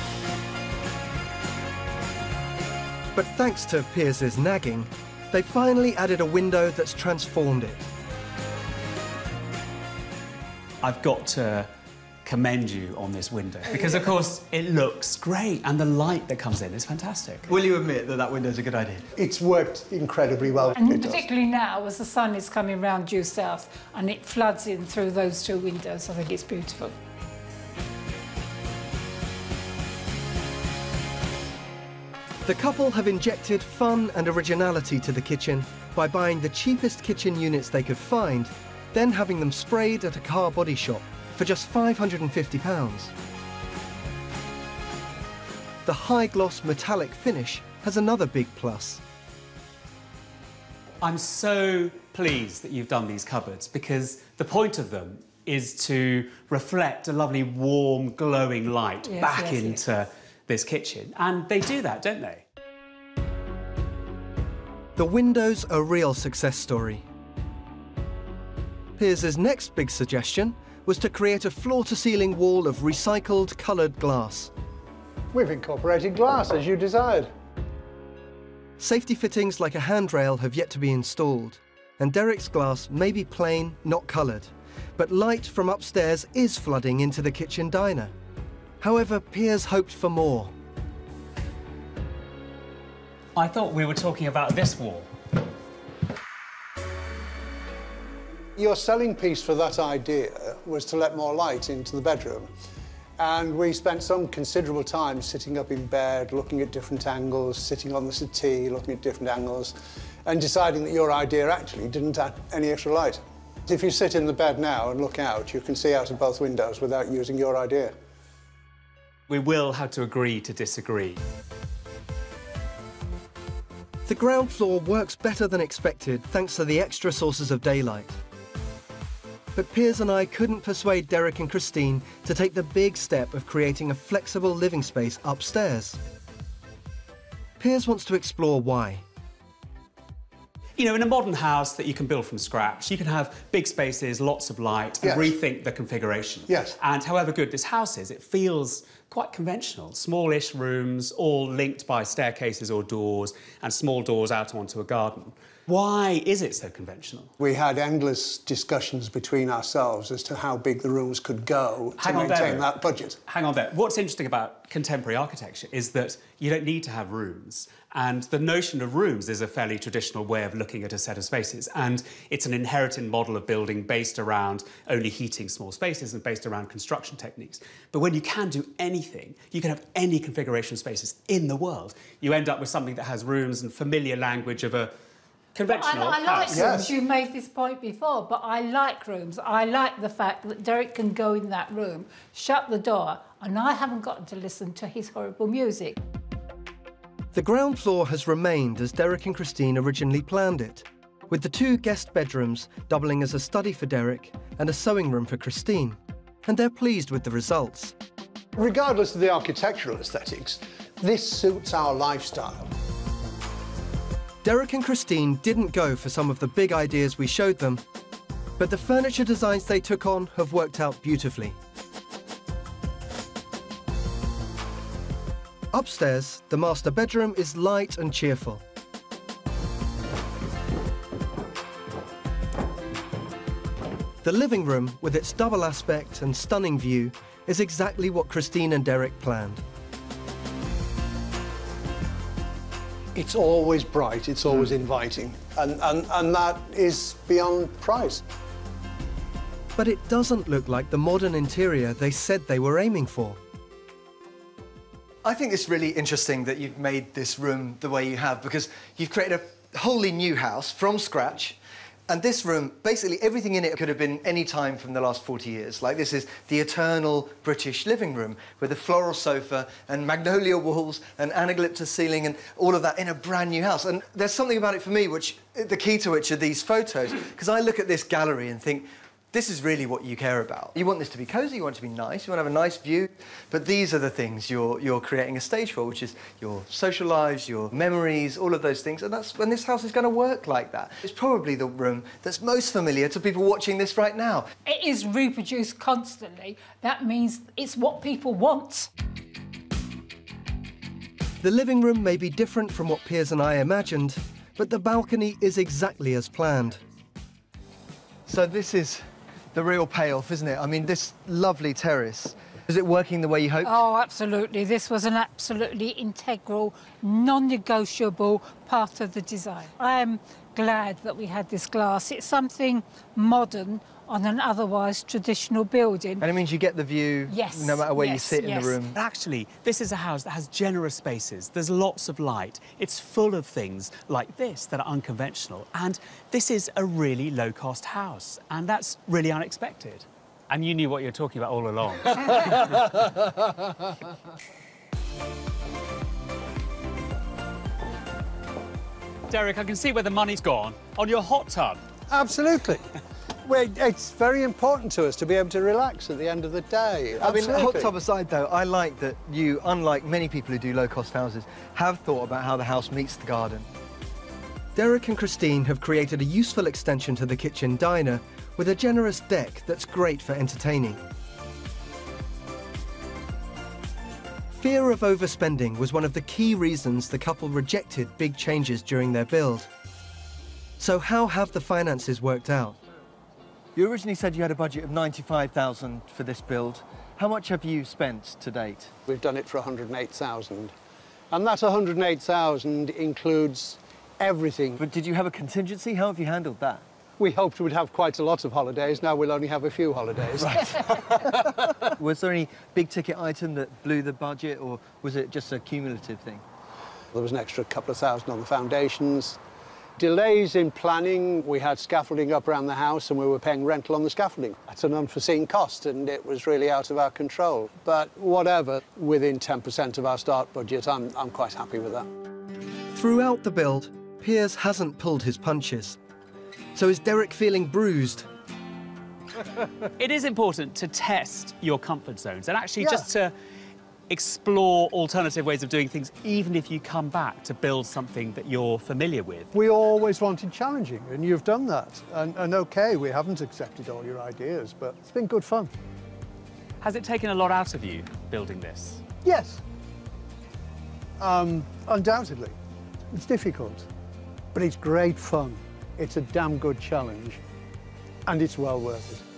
But thanks to Piers's nagging, they finally added a window that's transformed it. I've got to commend you on this window because, of course, it looks great and the light that comes in is fantastic. Will you admit that that window's a good idea? It's worked incredibly well. And It particularly now, as the sun is coming round due south and it floods in through those two windows, I think it's beautiful. The couple have injected fun and originality to the kitchen by buying the cheapest kitchen units they could find, then having them sprayed at a car body shop for just five hundred and fifty pounds. The high-gloss metallic finish has another big plus. I'm so pleased that you've done these cupboards because the point of them is to reflect a lovely, warm, glowing light Yes, back yes, into yes. this kitchen. And they do that, don't they? The window's a real success story. Piers's next big suggestion was to create a floor-to-ceiling wall of recycled coloured glass. We've incorporated glass as you desired. Safety fittings like a handrail have yet to be installed, and Derek's glass may be plain, not coloured, but light from upstairs is flooding into the kitchen diner. However, Piers hoped for more. I thought we were talking about this wall. Your selling piece for that idea was to let more light into the bedroom. And we spent some considerable time sitting up in bed, looking at different angles, sitting on the settee, looking at different angles, and deciding that your idea actually didn't add any extra light. If you sit in the bed now and look out, you can see out of both windows without using your idea. We will have to agree to disagree. The ground floor works better than expected thanks to the extra sources of daylight. But Piers and I couldn't persuade Derek and Christine to take the big step of creating a flexible living space upstairs. Piers wants to explore why. You know, in a modern house that you can build from scratch, you can have big spaces, lots of light, and Yes. rethink the configuration. Yes. And however good this house is, it feels quite conventional. Smallish rooms, all linked by staircases or doors, and small doors out onto a garden. Why is it so conventional? We had endless discussions between ourselves as to how big the rooms could go Hang to on maintain there. that budget. Hang on there. What's interesting about contemporary architecture is that you don't need to have rooms. And the notion of rooms is a fairly traditional way of looking at a set of spaces. And it's an inherited model of building based around only heating small spaces and based around construction techniques. But when you can do anything, you can have any configuration of spaces in the world. You end up with something that has rooms and familiar language of a conventional I, I like house. rooms. Yes. You made this point before, but I like rooms. I like the fact that Derek can go in that room, shut the door, and I haven't gotten to listen to his horrible music. The ground floor has remained as Derek and Christine originally planned it, with the two guest bedrooms doubling as a study for Derek and a sewing room for Christine, and they're pleased with the results. Regardless of the architectural aesthetics, this suits our lifestyle. Derek and Christine didn't go for some of the big ideas we showed them, but the furniture designs they took on have worked out beautifully. Upstairs, the master bedroom is light and cheerful. The living room, with its double aspect and stunning view, is exactly what Christine and Derek planned. It's always bright, it's always inviting, and, and, and that is beyond price. But it doesn't look like the modern interior they said they were aiming for. I think it's really interesting that you've made this room the way you have, because you've created a wholly new house from scratch. And this room, basically everything in it could have been any time from the last forty years. Like, this is the eternal British living room with a floral sofa and magnolia walls and anaglyptus ceiling and all of that in a brand new house. And there's something about it for me, which, the key to which are these photos, because I look at this gallery and think, this is really what you care about. You want this to be cosy, you want it to be nice, you want to have a nice view, but these are the things you're, you're creating a stage for, which is your social lives, your memories, all of those things, and that's when this house is going to work like that. It's probably the room that's most familiar to people watching this right now. It is reproduced constantly. That means it's what people want. The living room may be different from what Piers and I imagined, but the balcony is exactly as planned. So this is the real payoff, isn't it? I mean, this lovely terrace, is it working the way you hoped? Oh, absolutely. This was an absolutely integral, non-negotiable part of the design. I am glad that we had this glass. It's something modern on an otherwise traditional building. And it means you get the view yes, no matter where yes, you sit yes. in the room. Actually, this is a house that has generous spaces. There's lots of light. It's full of things like this that are unconventional. And this is a really low-cost house. And that's really unexpected. And you knew what you were talking about all along. Derek, I can see where the money's gone. On your hot tub. Absolutely. Well, it's very important to us to be able to relax at the end of the day. I mean, Absolutely. hot tub aside, though, I like that you, unlike many people who do low-cost houses, have thought about how the house meets the garden. Derek and Christine have created a useful extension to the kitchen diner with a generous deck that's great for entertaining. Fear of overspending was one of the key reasons the couple rejected big changes during their build. So how have the finances worked out? You originally said you had a budget of ninety-five thousand for this build. How much have you spent to date? We've done it for one hundred and eight thousand. And that one hundred and eight thousand includes everything. But did you have a contingency? How have you handled that? We hoped we'd have quite a lot of holidays. Now we'll only have a few holidays. Right. Was there any big-ticket item that blew the budget, or was it just a cumulative thing? There was an extra couple of thousand on the foundations. Delays in planning. We had scaffolding up around the house and we were paying rental on the scaffolding. That's an unforeseen cost and it was really out of our control. But whatever, within ten percent of our start budget, I'm, I'm quite happy with that. Throughout the build, Piers hasn't pulled his punches. So is Derek feeling bruised? It is important to test your comfort zones and actually Yeah. just to explore alternative ways of doing things, even if you come back to build something that you're familiar with. We always wanted challenging, and you've done that. And, and OK, we haven't accepted all your ideas, but it's been good fun. Has it taken a lot out of you, building this? Yes. Um, undoubtedly. It's difficult, but it's great fun. It's a damn good challenge, and it's well worth it.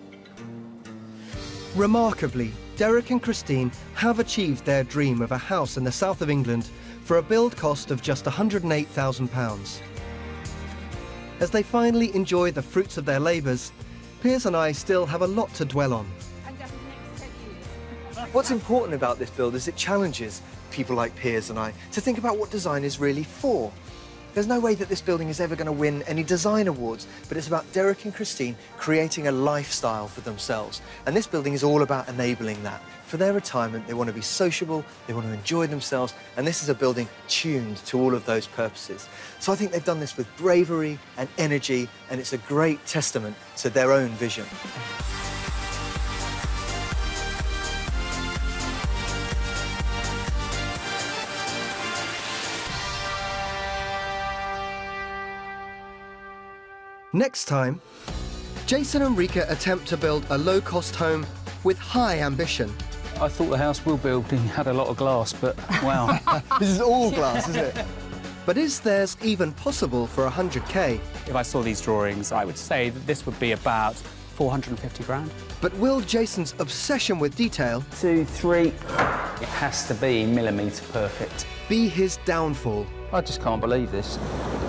Remarkably, Derek and Christine have achieved their dream of a house in the south of England for a build cost of just one hundred and eight thousand pounds. As they finally enjoy the fruits of their labours, Piers and I still have a lot to dwell on. What's important about this build is it challenges people like Piers and I to think about what design is really for. There's no way that this building is ever going to win any design awards, but it's about Derek and Christine creating a lifestyle for themselves. And this building is all about enabling that. For their retirement, they want to be sociable, they want to enjoy themselves, and this is a building tuned to all of those purposes. So I think they've done this with bravery and energy, and it's a great testament to their own vision. Next time, Jason and Rika attempt to build a low-cost home with high ambition. I thought the house we were building had a lot of glass, but wow. This is all glass, isn't it? But is theirs even possible for one hundred K? If I saw these drawings, I would say that this would be about four hundred and fifty grand. But will Jason's obsession with detail Two, three. It has to be millimetre perfect. be his downfall? I just can't believe this.